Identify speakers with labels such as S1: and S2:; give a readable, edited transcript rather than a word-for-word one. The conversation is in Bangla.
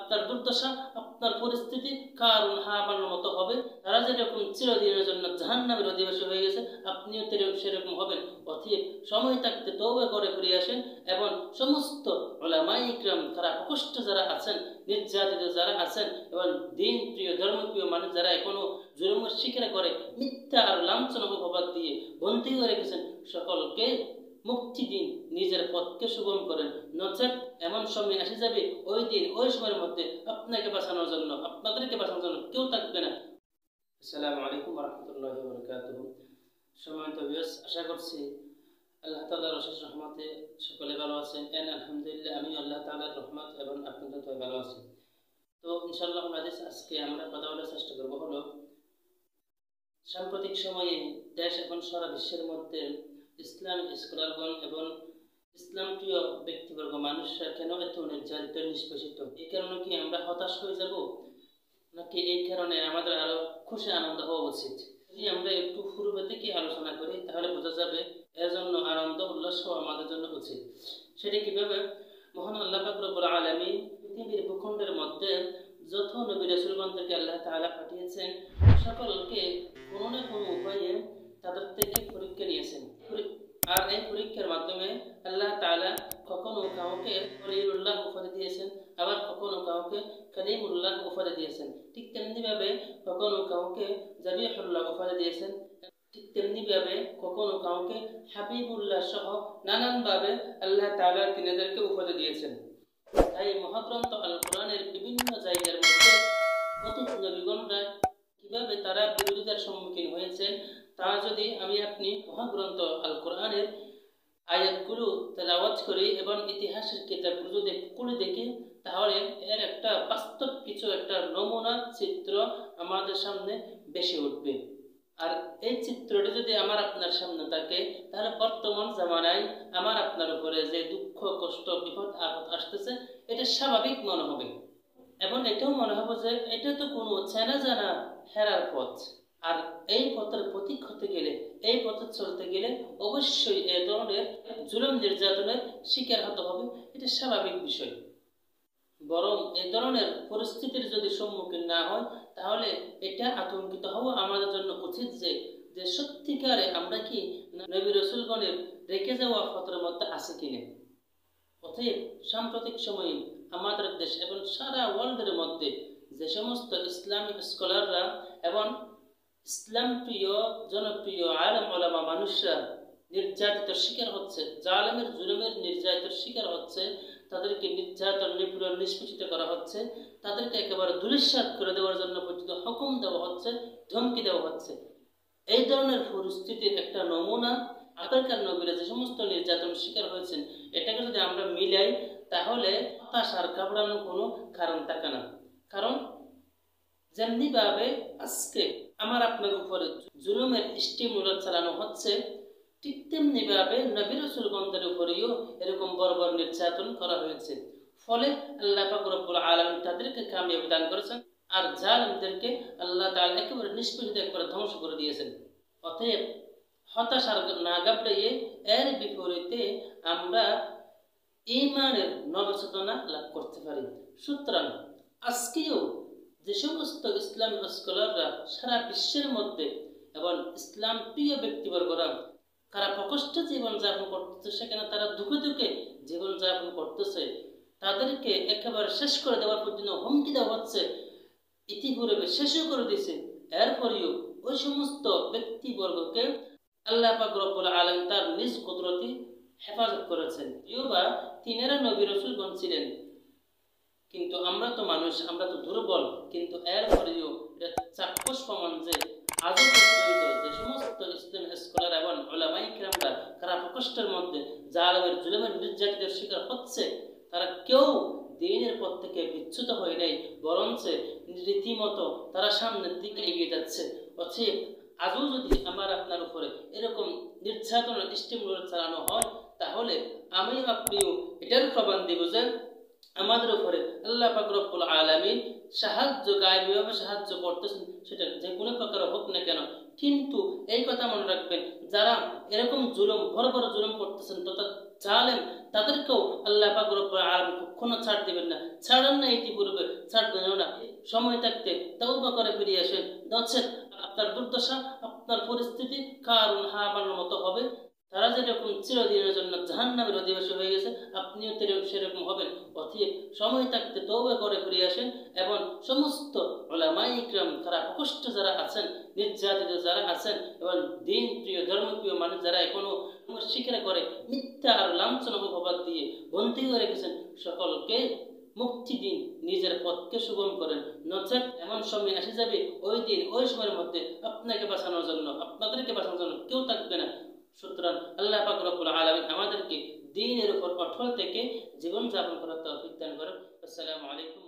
S1: আপনার দুর্দশা, আপনার পরিস্থিতি কারুন হামানোর মতো হবে। তারা যেরকম চিরদিনের জন্য জাহান্নামের অধিবাসী হয়ে গেছে, আপনিও সেরকম হবেন। অতএব সময় থাকতে তওবা করে ফিরে আসেন এবং সমস্ত উলামায়ে ইকরাম তারা কষ্ট যারা আছেন, নির্যাতিত যারা আছেন এবং দিন প্রিয় ধর্মপ্রিয় মানুষ যারা এখনো জুলুমের শিকার করে মিথ্যা আর লাঞ্ছনা অপবাদ দিয়ে বন্দী করে রেখেছেন, সকলকে মুক্তি দিন, নিজের পথকে সুগম করেন। নচেত এমন সময় আসে যাবে, ওই দিন ওই সময়ের মধ্যে আপনাকে বাঁচানোর জন্য, আপনাদেরকে বাঁচানোর জন্য কেউ থাকবে না। আসসালামু আলাইকুম ওয়া রাহমাতুল্লাহি ওয়া বারাকাতুহু। সম্মানিত ভিউয়ার্স, আশা করছি আল্লাহ তাআলার অশেষ রহমতে সকলে ভালো আছেন। আলহামদুলিল্লাহ, আমি আল্লাহ তাআলার রহমত এবং আপনাদের দয়ায় ভালো আছি। তো ইনশাআল্লাহ আজকে আমরা কথা বলার চেষ্টা করব হলো সাম্প্রতিক সময়ে দেশ এবং সারা বিশ্বের মধ্যে ইসলামিক স্কলারগণ এবং ইসলাম প্রিয় ব্যক্তিবর্গ মানুষরা কেন এত নির্যাতিত নিষ্পেষিত? এই কারণে কি আমরা হতাশ হয়ে যাব, নাকি এই কারণে আমাদের আরো খুশি আনন্দ হওয়া উচিত? যদি আমরা একটু পূর্বে থেকে আলোচনা করি তাহলে বোঝা যাবে এর জন্য আনন্দ উল্লাস হওয়া আমাদের জন্য উচিত। সেটা কিভাবে? মহান আল্লাহ পাক রব্বুল আলামিন পৃথিবীর ভূখণ্ডের মধ্যে যত নবী রাসূলগণকে আল্লাহ তাআলা পাঠিয়েছেন, সকলকে কোনো না কোনো উপায়ে তাদের থেকে পরীক্ষা নিয়েছেন। আর এই পরীক্ষার মাধ্যমে আল্লাহ তাআলা কখনো কাউকে খলিলুল্লাহ উপাধি দিয়েছেন, আবার কখনো কাউকে কালিমুল্লাহ উপাধি দিয়েছেন। ঠিক তেমনিভাবে কখনো কাউকে জাবিহুল্লাহ উপাধি দিয়েছেন, ঠিক তেমনিভাবে কখনো কাউকে হাবিবুল্লাহ সহ নানানভাবে আল্লাহ তাআলা তিনাদেরকে উপাধি দিয়েছেন। তাই মহাগ্রন্থ আল কোরআনের বিভিন্ন জায়গার মধ্যে অতীত নবীগণরা কিভাবে তারা বিরোধিতার সম্মুখীন হয়েছেন তা যদি আমি আপনি মহাগ্রন্থ আল কোরআনের আয়াতগুলো তেলাওয়াত করি এবং ইতিহাসের কিতাবগুলো যদি খুলে দেখি, তাহলে এর একটা বাস্তব কিছু একটা নমুনা চিত্র আমাদের সামনে ভেসে উঠবে। আর এই চিত্রটি যদি আমার আপনার সামনে থাকে, তাহলে বর্তমান জামানায় আমার আপনার উপরে যে দুঃখ কষ্ট বিপদ আপদ আসতেছে, এটা স্বাভাবিক মনে হবে এবং এটাও মনে হবে যে এটা তো কোনো চেনা জানা হেরার পথ। আর এই পথের প্রতীক হতে গেলে, এই পথে চলতে গেলে অবশ্যই এ ধরনের জুলুম নির্যাতনের শিকার হতে হবে, এটা স্বাভাবিক বিষয়। বরং এই ধরনের পরিস্থিতির যদি সম্মুখীন না হয়, তাহলে এটা আতঙ্কিত হওয়া আমাদের জন্য উচিত যে সত্যিকারে আমরা কি নবী রাসূলগণের রেখে যাওয়া পথের মধ্যে আছে কিনা। অতএব সাম্প্রতিক সময়ে আমাদের দেশ এবং সারা ওয়ার্ল্ডের মধ্যে যে সমস্ত ইসলামিক স্কলাররা এবং ইসলাম প্রিয় জনপ্রিয় আলেম ওলামা মানুষরা নির্যাতিত শিকার হচ্ছে, জালেমের জুলুমের নির্যাতিত শিকার হচ্ছে, তাদেরকে নির্যাতন নিপীড়ন নিষ্পেষিত করা হচ্ছে, তাদেরকে একেবারে ধূলিসাৎ করে দেওয়ার জন্য পর্যন্ত হুকুম দেওয়া হচ্ছে, ধমকি দেওয়া হচ্ছে। এই ধরনের পরিস্থিতির একটা নমুনা আগেরকার নবীরা যে সমস্ত নির্যাতন শিকার হয়েছেন, এটাকে যদি আমরা মিলাই, তাহলে হতাশার ঘাবড়ানোর কোনো কারণ থাকে না। কারণ যেমনিভাবে আজকে আমার আপনার উপরে জুলুমের স্টিমুলার চালানো হচ্ছে, ঠিক তেমনিভাবে নবী রাসূলগণদের উপরেও এরকম বর্বর নির্যাতন করা হয়েছে। ফলে আল্লাহ পাক রব্বুল আলামিন তাদেরকে কামিয়াবি দান করেছেন, আর জালেমদেরকে আল্লাহ তাআলা একেবারে নিষ্পেষিত একবারে ধ্বংস করে দিয়েছেন। অতএব হতাশার না ঘাবড়িয়ে এর বিপরীতে আমরা ঈমানের নবচেতনা লাভ করতে পারি। সুতরাং আজকেও যে সমস্ত ইসলামিক স্কলাররা সারা বিশ্বের মধ্যে এবং ইসলাম প্রিয় ব্যক্তিবর্গরা তারা প্রকষ্ট জীবনযাপন করতেছে, সেখানে তারা দুঃখে দুঃখে জীবনযাপন করতেছে, তাদেরকে একেবারে শেষ করে দেওয়ার পর্যন্ত হুমকি দেওয়া হচ্ছে, ইতিপূর্বে শেষও করে দিয়েছে। এরপরেও ওই সমস্ত ব্যক্তিবর্গকে আল্লাহ পাক রব্বুল আলামিন তার নিজ কুদরতে হেফাজত করেছেন। ইউবা তিনারা নবী রাসূলগণ ছিলেন, কিন্তু আমরা তো মানুষ, আমরা তো দুর্বল। কিন্তু এরপরেও এটা চাক্ষুষ প্রমাণ যে আজও পর্যন্ত যে সমস্ত ইসলামিক স্কলার এবং উলামায়ে কিরামরা তারা প্রকষ্টের মধ্যে জালেমের জুলুমের নির্যাতনের শিকার হচ্ছে, তারা কেউ দ্বীনের পথ থেকে বিচ্যুত হয়ে নাই, বরঞ্চ রীতিমতো তারা সামনের দিকে এগিয়ে যাচ্ছে। অতএব আজও যদি আমার আপনার উপরে এরকম নির্যাতনের স্টিমুলার চালানো হয়, তাহলে আমি আপনিও এটার প্রমাণ দিব যে আমাদের উপরে আল্লাহ পাক রব্বুল আলামিন সাহায্য গায়বীভাবে সাহায্য করতেছেন, সেটা যে কোনো প্রকার হোক না কেন। কিন্তু এই কথা মনে রাখবেন, যারা এরকম জুলুম বড় বড় জুলুম করতেছেন তথা জালেম তাদেরকেও আল্লাহ পাক রব্বুল আলামিন কখনো ছাড় দিবেন না, ছাড়েন না ইতিপূর্বে, ছাড়বেনও না। সময় থাকতে তওবা করে ফিরে আসেন, নচেৎ আপনার দুর্দশা, আপনার পরিস্থিতি কারুন হামানের মতো হবে। তারা যেরকম চিরদিনের জন্য জাহান্নামের অধিবাসী হয়ে গেছে, আপনিও সেরকম হবেন। অতএব সময় থাকতে তওবা করে ফিরে আসেন এবং সমস্ত উলামায়ে ইকরাম তারা কষ্ট যারা আছেন, নির্যাতিত যারা আছেন এবং দিন প্রিয় ধর্মপ্রিয় মানুষ যারা এখনো স্বীকার করে মিথ্যা আর লাঞ্ছনা অপবাদ দিয়ে বন্দী করে রেখেছেন, সকলকে মুক্তি দিন, নিজের পথকে সুগম করেন। নচেৎ এমন সময় আসে যাবে, ওই দিন ওই সময়ের মধ্যে আপনাকে বাঁচানোর জন্য, আপনাদেরকে বাঁচানোর জন্য কেউ থাকবে না। সুতরাং আল্লাহ পাক রব্বুল আলামিন আমাদেরকে দ্বীনের উপর অটল থেকে জীবন যাপন করার তৌফিক দান করেন। আসসালামু আলাইকুম।